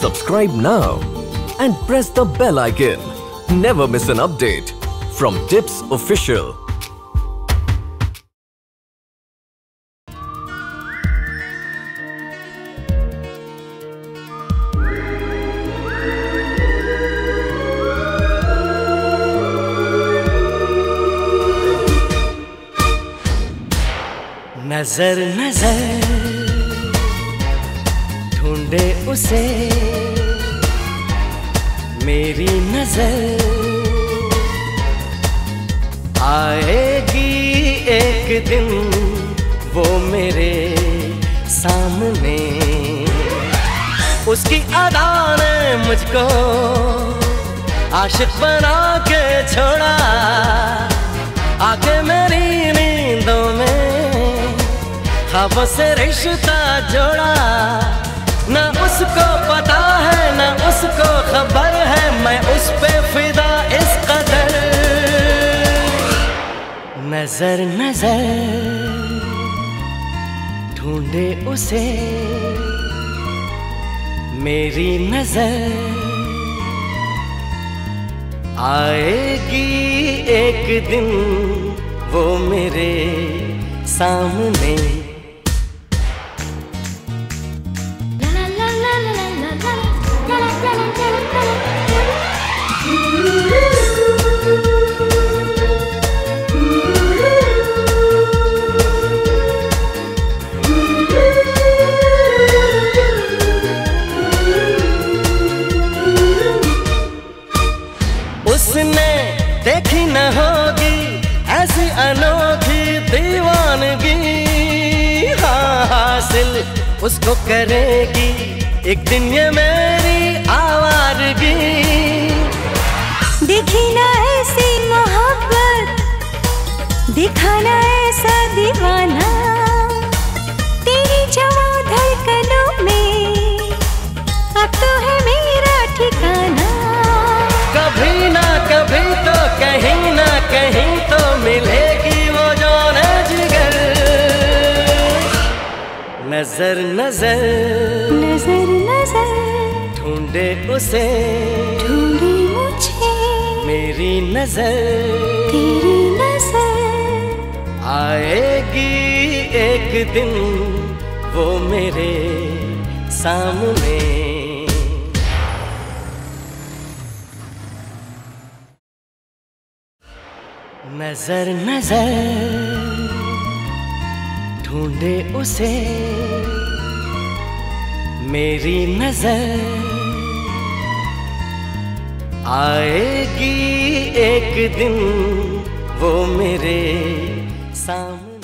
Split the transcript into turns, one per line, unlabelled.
Subscribe now and press the bell icon. Never miss an update from Tips Official.
नजर नजर ढूंढे उसे मेरी नजर, आएगी एक दिन वो मेरे सामने। उसकी अदा ने मुझको आशिक बना के छोड़ा, आके मेरी नींदों में ख्वाबों से रिश्ता जोड़ा। न उसको पता है न उसको खबर है, मैं उस पे फिदा इस कदर। नजर नजर ढूंढे उसे मेरी नजर, आएगी एक दिन वो मेरे सामने। उसने देखी न होगी ऐसी अनोखी दीवानगी, हाँ हासिल उसको करेगी एक दिन ये मेरी आवारगी।
देखी ना ऐसी मोहब्बत, देखा ना ऐसा दीवाना, तेरी जवां धड़कनों में अब तो है मेरा ठिकाना।
कभी ना कभी तो कहीं ना कहीं तो मिलेगी वो जान जिगर। नजर नजर
नजर नजर
ढूंढे उसे
ढूंढी मुझे
मेरी नजर,
तेरी नजर,
आएगी एक दिन वो मेरे सामने। नजर नजर ढूंढे उसे मेरी नजर, आएगी एक दिन वो मेरे सामने।